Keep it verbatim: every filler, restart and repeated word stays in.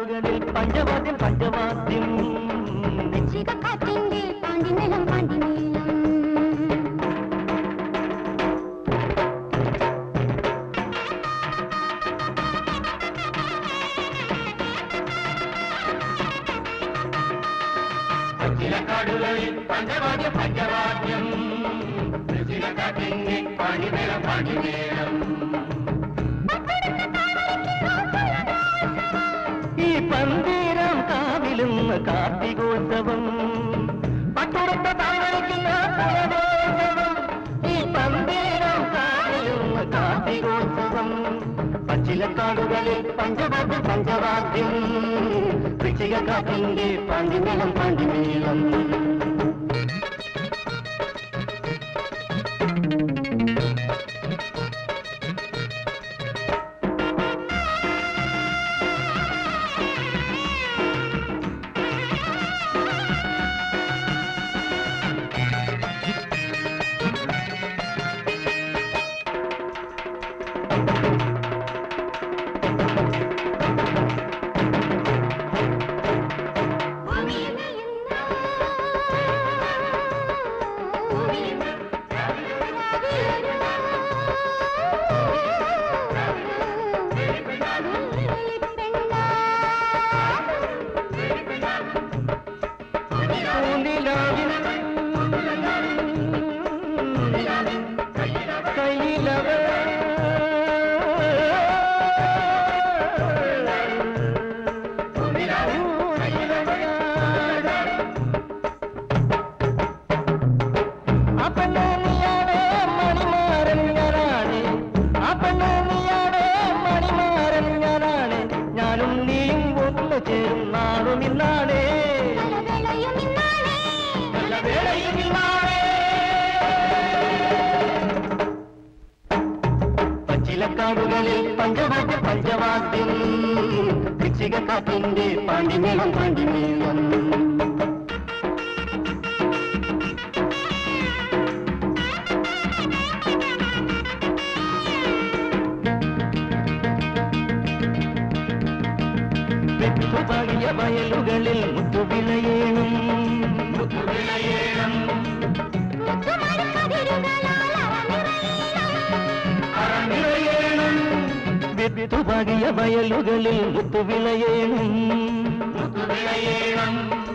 കാടുകളിൽ പഞ്ചവാദ്യം പഞ്ചവാദ്യം കാറ്റിന്റെ പാണ്ടിനിലം പാണ്ടിനീളം കാടുകളിൽ പഞ്ചവാദ്യം പഞ്ചവാദ്യം കാറ്റിന്റെ പാണ്ടിനിലം പാണ്ടിനീളം ഈ പന്തീരം കാവിലുന്ന കാർത്തികോത്സവം പട്ടുറത്ത താഴ്വരയ്ക്കുന്ന പുലരോത്സവം ഈ പന്തീരം കാവിലുന്ന കാർത്തികോത്സവം പച്ചിലക്കാടുകളിൽ പഞ്ചവാദ്യം പഞ്ചവാദ്യം വൃശ്ചികക്കാറ്റിന്റെ പാണ്ടിമേളം പാണ്ടിമേളം പച്ചിലക്കാടുകളിൽ പഞ്ചവാദ്യം പഞ്ചവാദ്യം വൃശ്ചികക്കാറ്റിന്റെ പാണ്ടിമേളം പാണ്ടിമേളം വെട്ടുപാകിയ വയലുകളിൽ മുത്തുവിളയേണം മുത്തുവിളയേണം വിത്തുപാകിയ വയലുകളിൽ മുത്തുവിളയേണം മുത്തുവിളയേണം